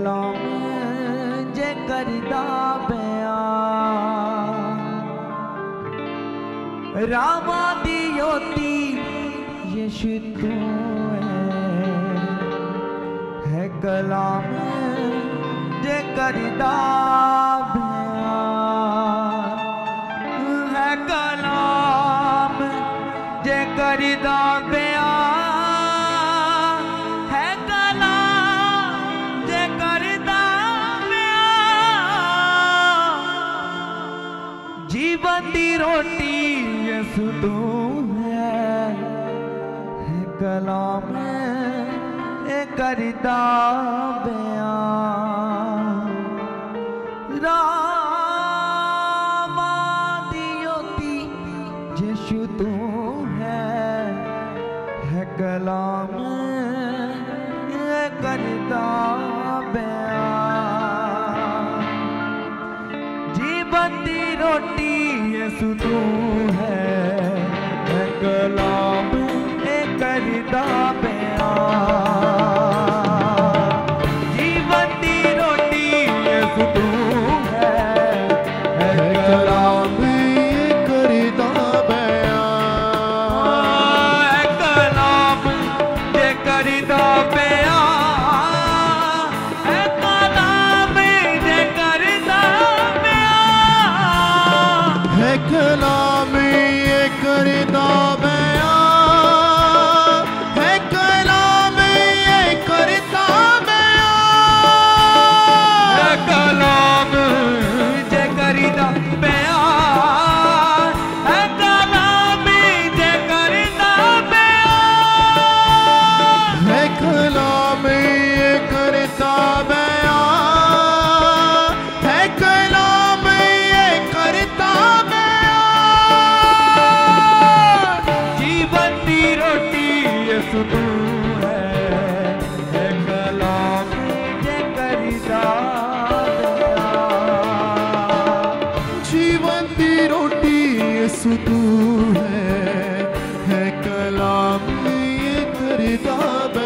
कलाम जे करदा बयान रामा दी योती यीशु तू है कलाम जे करदा बयान है कलाम जे करदा बयान है कलाम जे करदा बयान जीवन दी रोटी यीशु तू है कलाम ए करदा बयान रामा दी योती यीशु तू है कलाम ए करदा बयान जीवन दी रोटी यीशु तू है कलाम ए करदा बयान जीवन दी रोटी यीशु तू है कलाम ए करदा बयान कलाम ए करदा बयान है कलाम ए करदा बयान है कलाम ए करदा बयान है कलाम ए करदा बयान है कलाम जे करदा बयान है कलाम जे करदा बयान है कलाम ए करदा बयान है कलाम ए करदा बयान जीवन दी रोटी यीशु तू है कलाम जे करदा बयान जीवन दी रोटी यीशु तू है कलाम ये करदा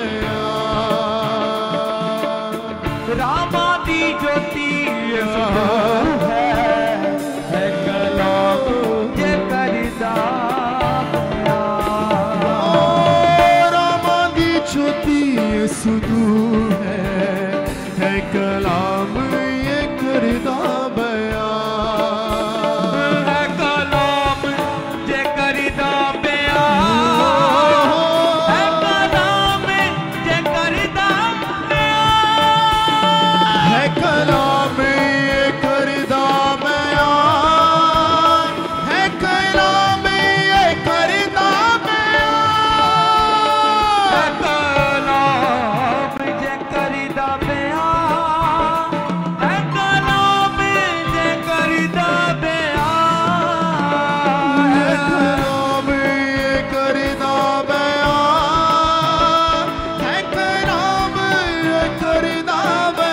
बयान रामा दी ज्योति यीशु तू है कलाम ये करदा बयान रामा दी ज्योति यीशु तू है कलाम ये करदा बयान है कलाम जे करदा बयान है कलाम जे करदा बयान है कलाम ये करदा बयान है कलाम ये करदा बयान है कलाम जे करदा बयान है कलाम जे करदा बयान है कलाम ये करदा बयान है कलाम ये करदा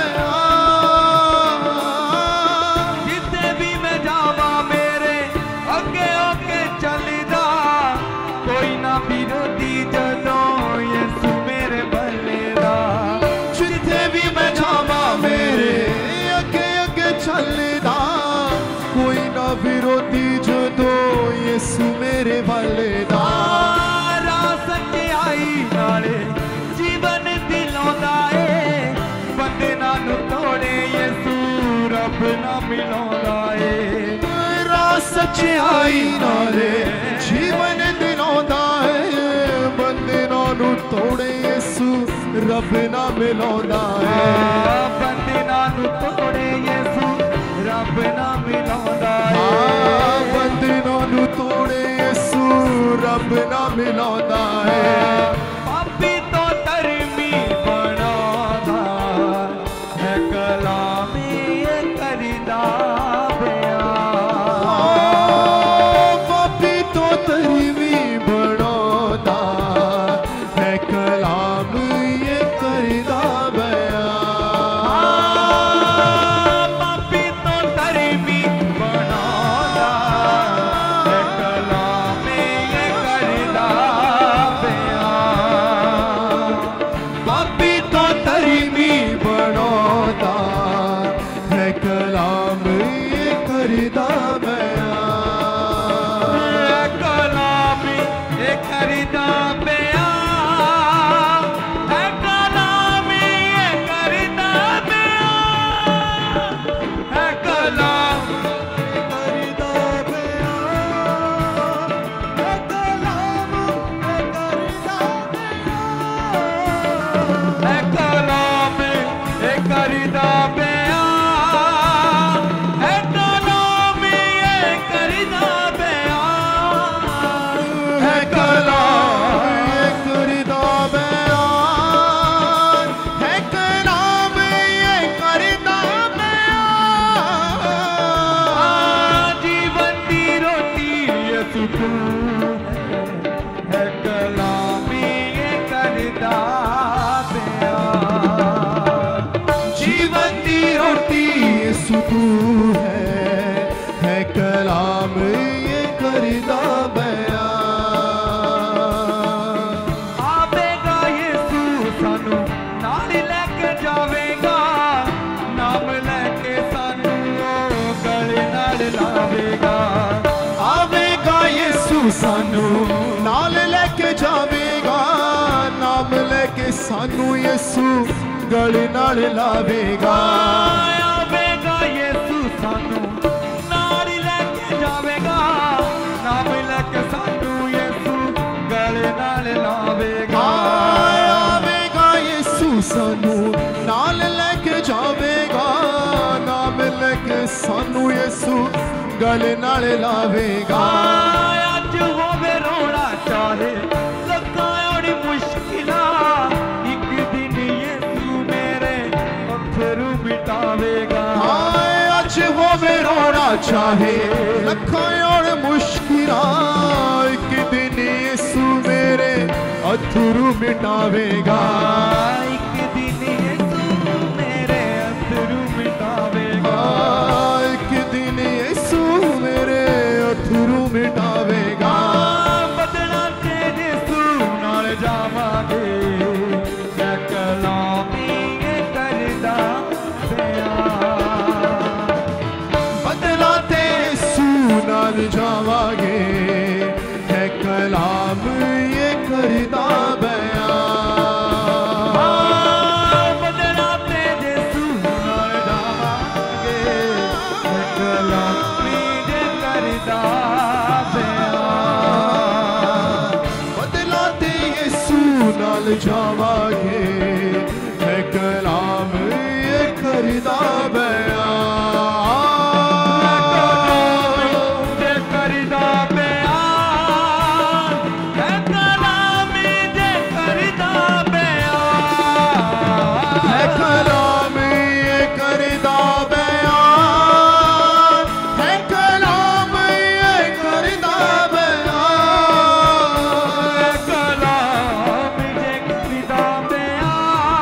बयान जिथे भी मैं जावा मेरे अगे अगे चलदा कोई ना विरोधी जदों यीशु मेरे भले दा जिथे भी मैं जावा मेरे अगे अगे चलदा कोई ना विरोधी जदों यीशु मेरे भले दा राह सच्चाई नाले जीवन दिलाउंदा ए बंदना नु तोड़े यीशु रब ना मिलाउंदा ए राह सच्चाई नाले जीवन दिलाउंदा ए बंदना नु तोड़े यीशु रब ना मिलाउंदा ए बंदना नु तोड़े यीशु रब ना मिलाउंदा ए बंदना नु तोड़े यीशु रब ना मिलाउंदा है पापी तो धर्मी बनादा है कलाम ये करदा बयान पापी तो धर्मी बनादा है कलाम ये करदा बयान पापी तो धर्मी बनादा है कलाम ये करदा बयान करदा बयां कलामी ये करदा बयां कलामी ये करदा बयां कलाम करदा बयां कलाम करदा बयां कलाम ये करदा बयां कलाम ये करदा बयां कलाम करदा बयां है कलाम ये करदा बयां जीवन दी रोटी यसु तू है कलामी ये करदा बयां जीवन दी रोटी यीशु तू है कलाम ये करदा बयां आवेगा यीशु सानू नाल लेके जावेगा नाम लेके सानू गले नाल लावेगा आवेगा यीशु सानू नाल लेके जावेगा नाम लेके सानू यीशु गले नाल लावेगा आवेगा यीशु सानू नाल लेके जावेगा नाम लेके सानू यीशु गले नाल लावेगा आवेगा यीशु सानू नाल लेके जावेगा नाम लेके सानू यीशु गले नाल लावेगा अज होवे रोना चाहे लगा ओड़ी मुश्किला एक दिन यीशु मेरे अथरू मिटावेगा आज होवे रोना चाहे लखां और मुश्किलां एक दिन यीशु मेरे अथरू मिटावेगा एक दिन यीशु मेरे अथरू मिटावेगा एक दिन यीशु मेरे अथरू मिटावेगा बदला ते यीशु नाल जावांगे मैं कलामी ये करदा बयां बदला ते यीशु नाल जावांगे है कलाम ये करदा बयां बदला ते यीशु नाल जावांगे मैं कलामी ये करदा बयां बदला ते यीशु नाल जावांगे है कलाम ये करदा बयां जे करदा बयां है कलामी जे करदा बयां है कलाम ये करदा बयां है कलाम ये करदा बयां कलाम जे करदा बयां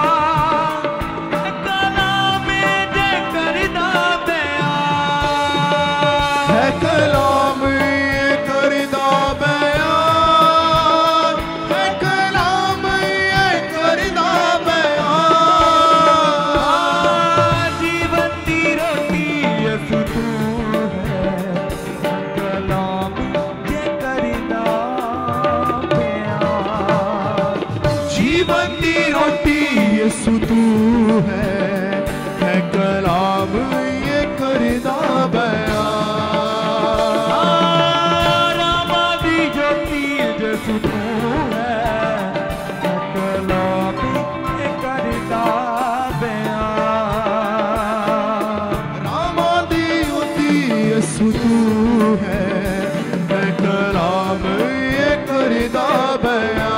कलाम जे करदा बयां है कलाम ये करदा बयां है कलाम ये करदा बयां जीवन दी रोटी यसु तू है कलाम जे करदा बयां जीवन दी रोटी यीशु तू है कलाम ये करदा बयां रामा दी ज्योति यसु तू है कलाम जे करदा बयां रामा दी उती यीशु तू है कलाम ये करदा बयां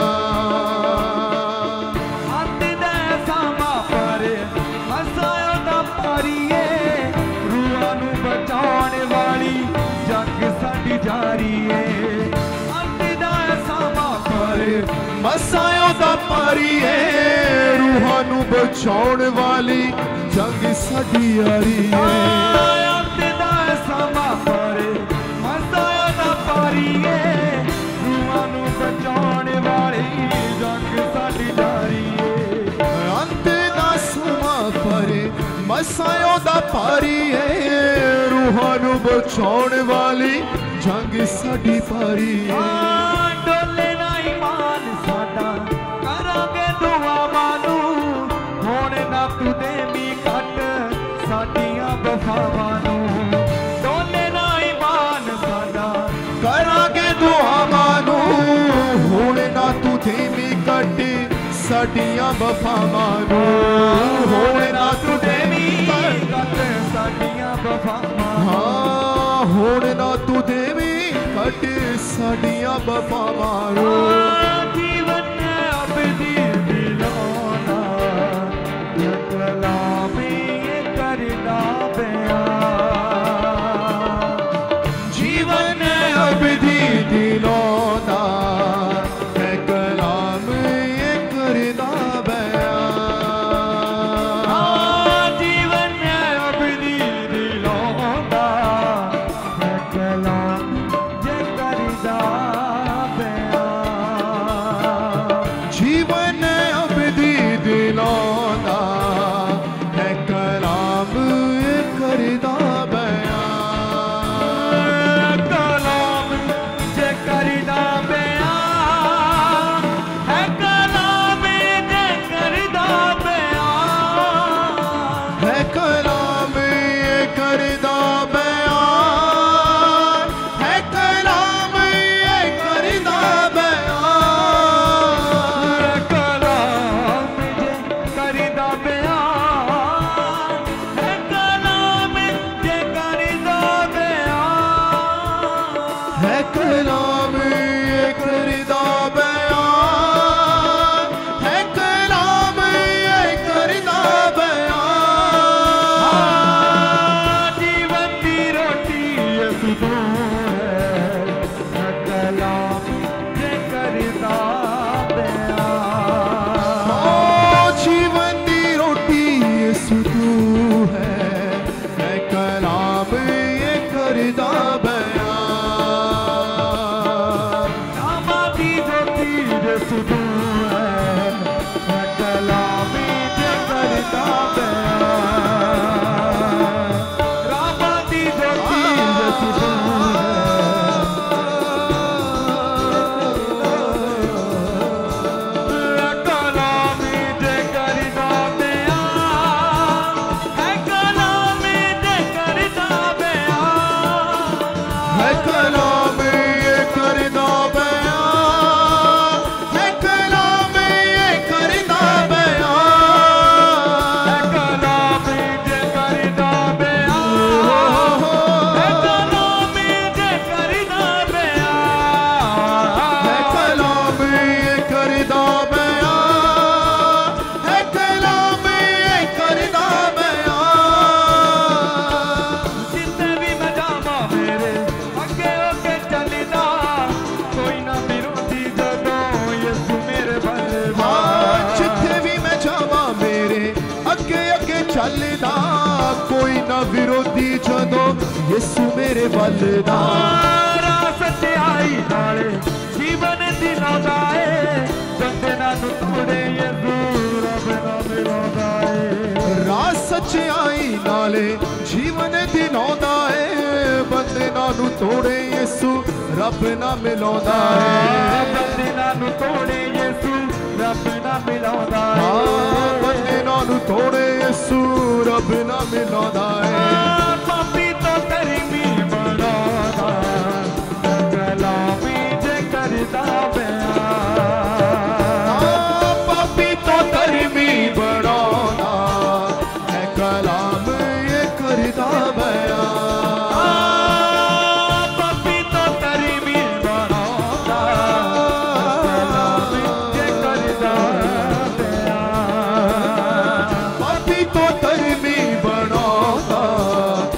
अंत दा सामा पर हसायो दा पारीए रूहां नू बचाउण वाली जंग साडी जारी है अंत दा सामा पर मसायो दा पारी है रूहां नू बचाउण वाली जंग साडी यारी है अंत दा सामा पर हसायो दा पारीए रूहां नू बचाउण वाली जंग साडी जारी है अंत दा समा पर ਅਸਾਂ ਦਾ ਭਾਰੀ ਏ ਰੂਹਾਂ ਨੂੰ ਬਚਾਉਣ ਵਾਲੀ ਜੰਗ ਸਾਡੀ ਭਾਰੀ ਏ ਡੋਲੇ ਨਾ ਈਮਾਨ ਸਾਡਾ ਕਰਾਂਗੇ ਦੁਆਵਾਂ ਨੂੰ ਹੁਣ ਨਾ ਤੂੰ ਦੇਵੀਂ ਘੱਟ ਸਾਡੀਆਂ ਵਫਾਵਾਂ ਨੂੰ ਡੋਲੇ ਨਾ ਈਮਾਨ ਸਾਡਾ ਕਰਾਂਗੇ ਦੁਆਵਾਂ ਨੂੰ ਹੁਣ ਨਾ ਤੂੰ ਦੇਵੀਂ ਘੱਟ ਸਾਡੀਆਂ ਵਫਾਵਾਂ ਨੂੰ ਹੁਣ ਨਾ ਤੂੰ ਦੇਵੀਂ ਘੱਟ ਸਾਡੀਆਂ ਵਫਾਵਾਂ ਹਾਂ ਹੁਣ ਨਾ ਤੂੰ ਦੇਵੀਂ ਘੱਟ ਸਾਡੀਆਂ ਵਫਾਵਾਂ ਨੂੰ ਜੀਵਨ ਅਬਦੀ ਦਿਲੋਨਾ ਕਲਾਮੀ ਕਰਦਾ ਪਿਆ ਜੀਵਨ ਅਬਦੀ ਦਿਲੋਂ ਦਾ ਮੈਂ ਕਲਾਮ ਇਹ ਕਰਦਾ ਬਿਆ ਜੀਵਨ ਅਬਦੀ ਦਿਲੋਂ ਦਾ ਮੈਂ ਕਲਾਮ ਜੇ ਕਰਦਾ ਪਿਆ ਜੀਵਨ ਅਬਦੀ ਦਿਲੋਂ ਦਾ ਮੈਂ ਕਲਾਮ ਇਹ ਕਰਦਾ ਬਿਆ ਕਲਾਮ ਜੇ ਕਰਦਾ ਪਿਆ ਹੈ ਕਲਾਮ ਜੇ ਕਰਦਾ ਪਿਆ ਹੈ ਕਲਾਮ ਇਹ ਕਰਦਾ ਬਿਆ ਹੈ ਕਲਾਮ ਇਹ ਕਰਦਾ ਬਿਆ ਕਲਾਮ ਜੇ ਕਰਦਾ ਪਿਆ ਹੈ ਕਲਾਮ ਜੇ ਕਰਦਾ ਪਿਆ ਹੈ ਕਲਾਮ ਇਹ ਕਰਦਾ ਬਿਆ ਹੈ ਕਲਾਮ ਇਹ ਕਰਦਾ ਬਿਆ ਜੀਵਨ ਦੀ ਰੋਟੀ ਯਿਸੂ ਤੂੰ ਹੈ ਕਲਾਮ ਜੇ ਕਰਦਾ ਪਿਆ ਓ ਜੀਵਨ ਦੀ ਰੋਟੀ ਯਿਸੂ ਤੂੰ ਹੈ ਮੈਂ ਕਲਾਮ ਇਹ ਕਰਦਾ ਬਿਆ ਰਾਮਾ ਦੀ ਜੋਤੀ ਯਿਸੂ ਤੂੰ ਹੈ ਕਲਾਮ ਜੇ ਕਰਦਾ ਪਿਆ ਰਾਮਾ ਦੀ ਜੋਤੀ ਯਿਸੂ ਤੂੰ ਕਲਾਮ ਜੇ ਕਰਦਾ ਪਿਆ ਹੈ ਕਲਾਮ ਜੇ ਕਰਦਾ ਪਿਆ ਹੈ ਕਲਾਮ ਇਹ ਕਰਦਾ ਬਿਆ ਹੈ ਕਲਾਮ ਇਹ ਕਰਦਾ ਬਿਆ ਹੈ ਕਲਾਮ ਜੇ ਕਰਦਾ ਪਿਆ ਹੈ ਕਲਾਮ ਜੇ ਕਰਦਾ ਪਿਆ ਹੈ ਕਲਾਮ ਇਹ ਕਰਦਾ ਬਿਆ ਹੈ ਕਲਾਮ ਇਹ ਕਰਦਾ ਬਿਆ ਜਿੱਥੇ ਵੀ ਮੈਂ ਜਾਵਾਂ ਮੇਰੇ ਅੱਗੇ ਹੋ ਕੇ ਚੱਲਦਾ ਕੋਈ ਨਾ ਵਿਰੋਧੀ ਜਦੋਂ ਯਿਸੂ ਮੇਰੇ ਵੱਲ ਹਾਂ ਜਿੱਥੇ ਵੀ ਮੈਂ ਜਾਵਾਂ ਮੇਰੇ ਅੱਗੇ ਅੱਗੇ ਚੱਲਦਾ ਕੋਈ ਨਾ ਵਿਰੋਧੀ ਜਦੋਂ ਯਿਸੂ ਮੇਰੇ ਵੱਲ ਦਾ ਰਾਹ ਸੱਚਾਈ ਨਾਲੇ ਜੀਵਨ ਦਿਲਾਉਂਦਾ ਏ ਬੰਦੇ ਨਾਲ ਤੋੜੇ ਯਿਸੂ ਰੱਬ ਨਾਲ ਮਿਲਾਉਂਦਾ ਏ ਰਾਹ ਸੱਚਾਈ ਨਾਲੇ ਜੀਵਨ ਦਿਲਾਉਂਦਾ ਏ ਬੰਦੇ ਨੂੰ ਤੋੜੇ ਯਿਸੂ ਰੱਬ ਨਾਲ ਮਿਲਾਉਂਦਾ ਏ ਬੰਦੇ ਨਾਲ ਤੋੜੇ ਯਿਸੂ ਰੱਬ ਨਾਲ ਮਿਲਾਉਂਦਾ ਹਾਂ ਏ ਬੰਦੇ ਨੂੰ ਤੋੜੇ ਯਿਸੂ ਰੱਬ ਨਾਲ ਮਿਲਾਉਂਦਾ ਏ ਪਾਪੀ ਤੋਂ ਕਰੀਮੀ ਬਣਾਉਂਦਾ ਕਲਾਮੀ ਜੇ ਕਰਦਾ ਪਿਆ ਪਾਪੀ ਤੋਂ ਧਰਮੀ ਬਣਾਉਂਦਾ ਹੈ ਕਲਾਮ ਇਹ ਕਰਦਾ ਬਿਆ ਪਾਪੀ ਤੋਂ ਕਰੀਮੀ ਬਣਾਉਂਦਾ ਕਲਾਮੀ ਜੇ ਕਰਦਾ ਪਿਆ ਪਾਪੀ ਤੋਂ ਧਰਮੀ ਬਣਾਉਂਦਾ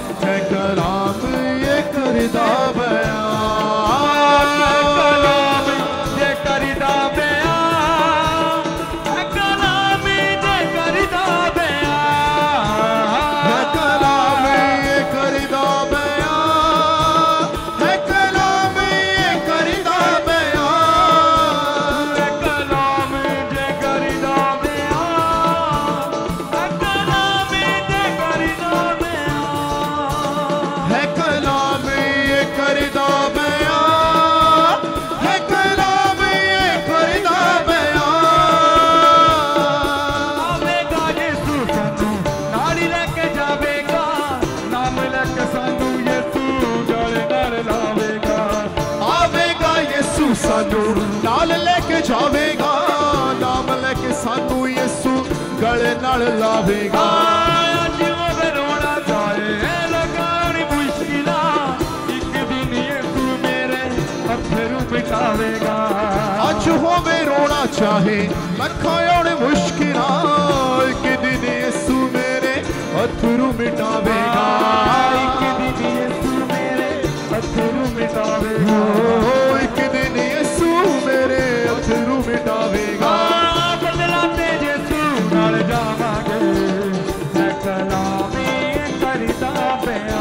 सानू नाल लेके जावेगा, नाम लेके सानू यसू गले नाल लावेगा। अज होवे रोना चाहे लगानी मुश्किलां, एक दिन यसू मेरे अथरू मिटावेगा। अज होवे रोना चाहे लखां होण मुश्किलां, एक दिन यसू मेरे अथरू मिटावेगा। एक दिन यसू मेरे अथरू मिटावेगा। एक दिन यसू मेरे अथरू मिटावेगा। बदलाते यसू नाल जावांगे, मैं कलामी करदा पिया।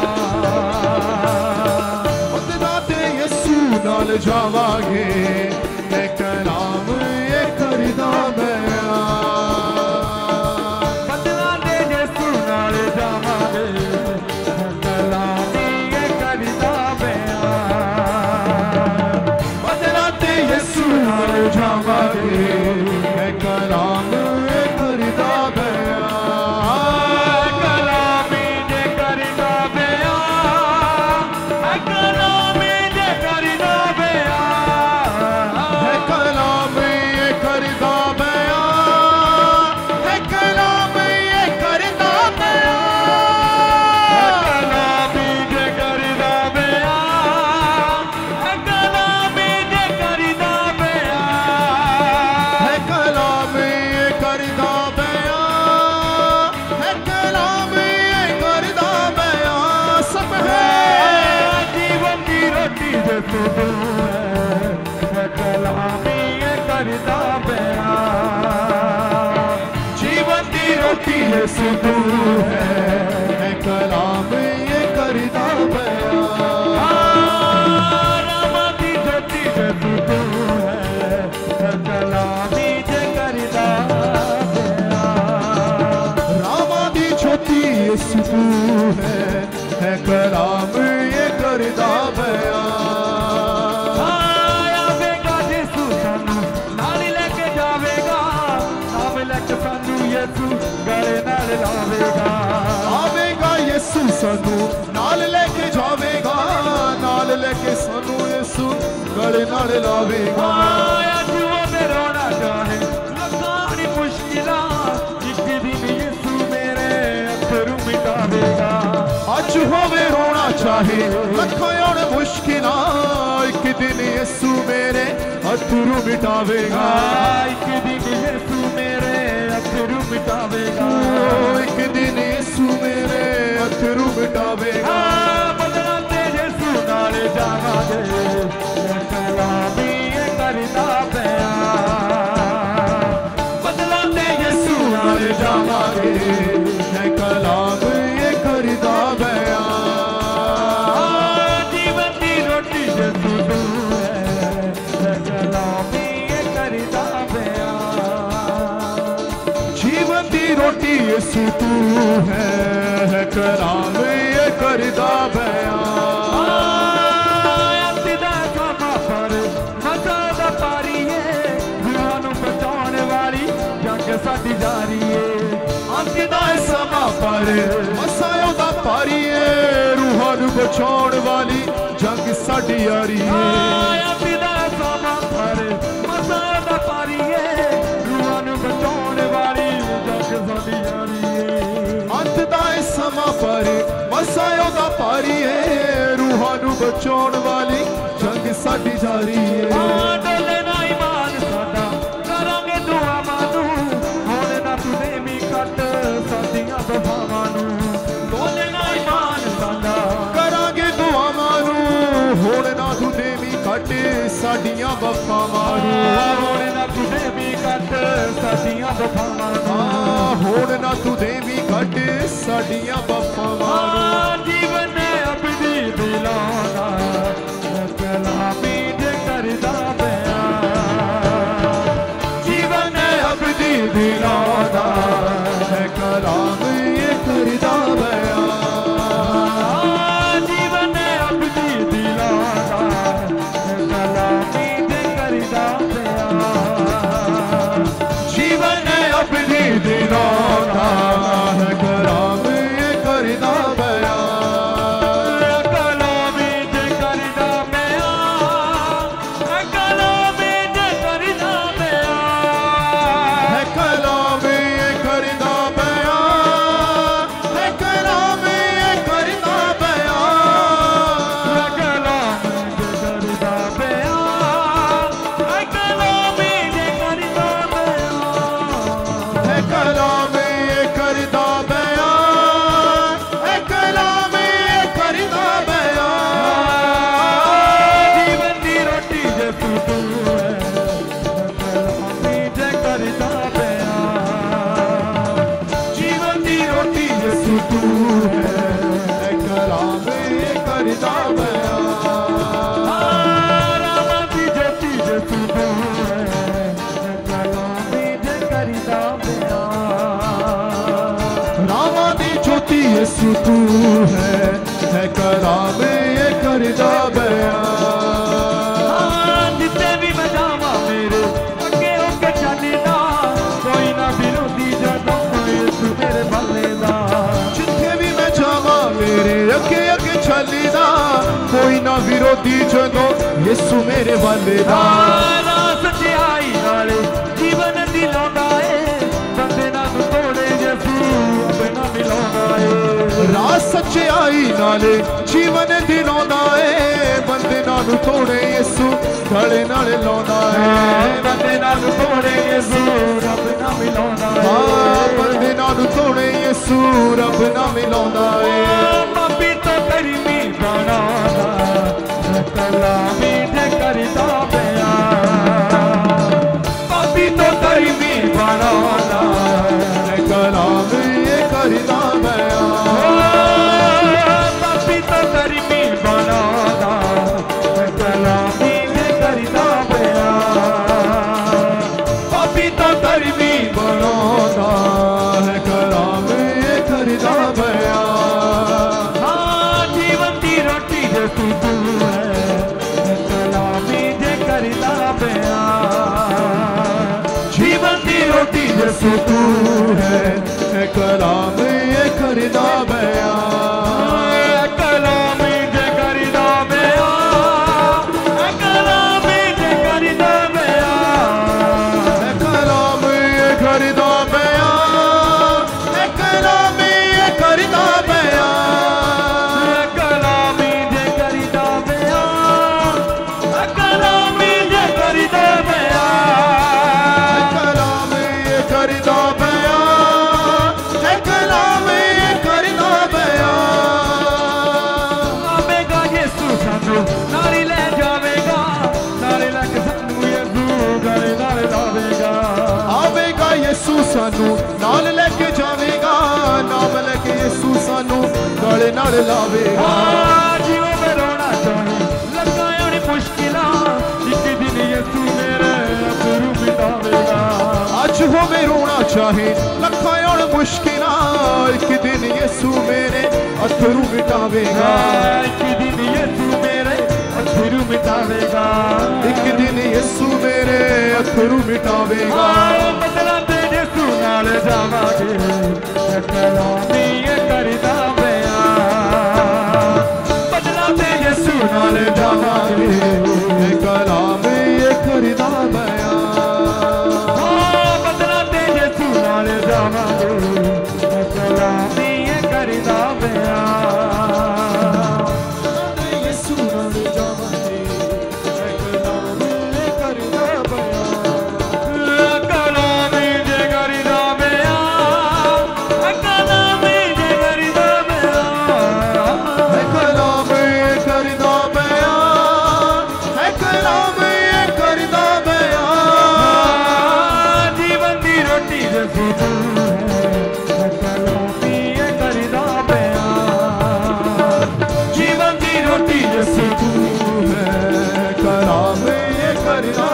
बदलाते यसू नाल जावांगे, मैं कलाम ये करदा पिया। बदलाते यसू नाल जावांगे, मैं कलामी करदा पिया। बदलाते यसू नाल जावांगे, मैं कलाम ये करदा पिया। कलामी जे करदा पिया, मैं कलामी जे करदा पिया। है कलाम ये करदा पिया, है कलाम ये करदा पिया। कलामी जे करदा पिया, मैं कलामी जे करदा पिया। है कलाम ये करदा पिया, है कलाम ये करदा पिया। सब है जीवन की रोटी जे तू है, मैं कलामी ये करदा पिया। जीवन की रोटी ये सुतू है, है कलाम ये करदा पिया। रामा दी ज्योति जे तू है, मैं कलामी जे करदा पिया। रामा दी ज्योति ये सुतू है कलाम ये करदा पिया। आवेगा यीशु सानू नाल लेके जावेगा, नाम लेके सानू यीशु गले नाल लावेगा। आवेगा यसू सानू नाल लेके जावेगा, नाल लेके सानू यसू गले नाल लावेगा। अज होवे रोना चाहे लगानी मुश्किलां, एक दिन यीशु मेरे अथरू मिटावेगा। अज होवे रोना चाहे लखां होण मुश्किलां, एक दिन यसू मेरे अथरू मिटावेगा। एक दिन यीशु मेरे अथरू मिटावेगा। एक दिन यसू मेरे अथरू मिटावेगा। बदलाते यीशु नाल जावांगे, मैं कलामी ये करदा पिया। बदलाते यीशु नाल जावांगे, मैं कलाम ये करदा पिया। जीवन की रोटी यीशु तू है, मैं कलामी ये करदा पिया। जीवन की रोटी यसू तू है कलाम ये करदा पिया। अंतिदा समा पर मसा दा पारी है, रूहां नूं बचाउण वाली जंग साडी जारी है। अंतिदा समा पर मसायो दा पारी है, रूहां नूं बचाउण वाली जंग साडी यारी है। अंतिदा समा पर मसा दा पारी है, रूहां नूं बचाउण वाली जंग साडी जारी है। अंत दा समा पर मसायो दा पारी है, रूहां नूं बचाउण वाली जंग साडी जारी है। डोले ना ईमान साडा करांगे दुआ मानू, हुण ना तू देवी कट साडियां वफावां नूं। डोले ना ईमान साडा करांगे दुआवां नूं, हुण ना तू देवी कट साडियां वफावां नूं। हुण ना तू देवी कट साडियां वफावां नूं। हुण ना तू देवी कट साडियां वफावां नूं। जीवन अबदी दिलाना, मैं कलामी जे करदा पिया। जीवन अबदी दिलाना है कलाम ये करदा पिया। जीवन अबदी दिलाना, मैं कलामी जे करदा पिया। जीवन अबदी दिलाना है कलाम ये करदा पिया। कलामी जे यसू तू है कलाम ये करदा बयान। जिथे भी मैं जावा मेरे अगे होके चलदा, कोई ना विरोधी जदों यसू मेरे भले दा। जिथे भी मैं जावा मेरे अगे अगे चलदा, कोई ना विरोधी जदों यसू मेरे वाले दा। सच्चाई नाले जीवन दिलांदा है, बंदे नाल तोड़े यसू बिना मिलांदा है। राह सच्चाई नाले जीवन दिलांदा है, बंदे नाल तोड़े यसू गले नाल लांदा है। बंदे नाल तोड़े यसू रब ना मिलांदा है। बंदे नाल तोड़े यसू रब ना मिलांदा है। पापी तो करमी बनादा, कलामी जे करदा बयान। पापी तो करमी बनादा, कलाम ये करदा बयान। पापी तो करमी बनादा, कलामी जे करदा बयान। पापी तो करमी बनादा है कलाम ये करदा बयान। हाँ जीवन की रोटी यसू तू है, कलामी जे करदा बयान। जीवन की रोटी यसू तू है कलाम ये करदा बयान। कलामी जे करदा बयान। कलामी जे करदा बयान। कलाम ये करदा बयान। कलाम ये करदा बयान। कलामी जे करदा बयान। कलामी जे करदा बयान। कलाम ये करदा बयान। कलाम ये करदा बयान। आवेगा यसू सानू नाली ले जावेगा, नाली लैके सानू यसू गले नाल लावेगा। आवेगा यसू सानू नाल लेके जावेगा, नाम लेके यसू सानू गले नाल लावेगा। जीवो में रोना चाहे लगा होनी मुश्किलां, एक दिन यसू मेरे अथरू मिटावेगा। अज होवे रोना चाहे लखां होण मुश्किलां, एक दिन यसू मेरे अथरू मिटावेगा। एक दिन यसू मेरे अथरू मिटावेगा। एक दिन यसू मेरे अथरू मिटावेगा। बदला ते यसू नाल जावांगे, कलामी ये करदा बयान। बदला ते यसू नाल जावांगे, कलाम ये करदा बयान। बदला ते यसू नाल जावांगे, कलामी ये करदा बयान। यसू नाल जावांगे, कलाम ये करदा बयान। कलामी जे करदा बयान। कलामी जे करदा बयान। कलाम ये करदा बयान। कलाम ये करदा बयान। जीवन की रोटी यसू तू है, कलामी ये करदा बयान। जीवन की रोटी यसू तू है कलाम ये करदा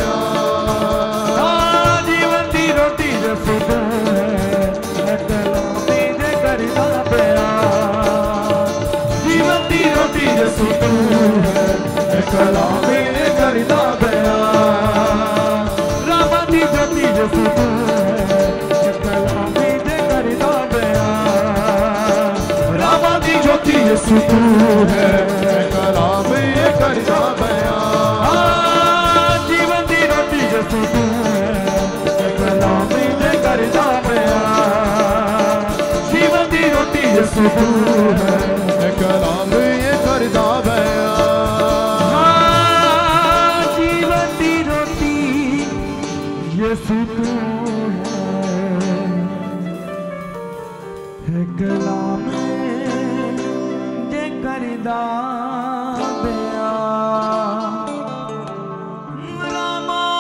बयान। जीवन की रोटी यसू तू है, कलामी जे करदा बयान। जीवन की रोटी यसू तू है, कलाम ये करदा बयान। रामा दी ज्योति यसू तू है, कलामी जे करदा बयान। रामा दी ज्योति यसू तू है, कलाम ये करदा बयान। जीवन की रोटी यसू तू है, कलामी जे करदा बयान। जीवन की रोटी यसू तू है, कलाम ये करदा बयान। जीवन की रोटी यसू तू है, कलामी जे करदा बयान। रामा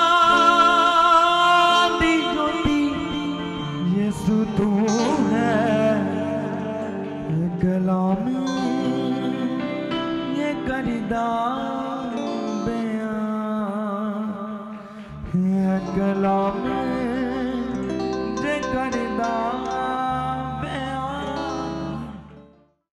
दी ज्योति यसू तू है, कलामी ये करदा बयान। कलामी जे करदा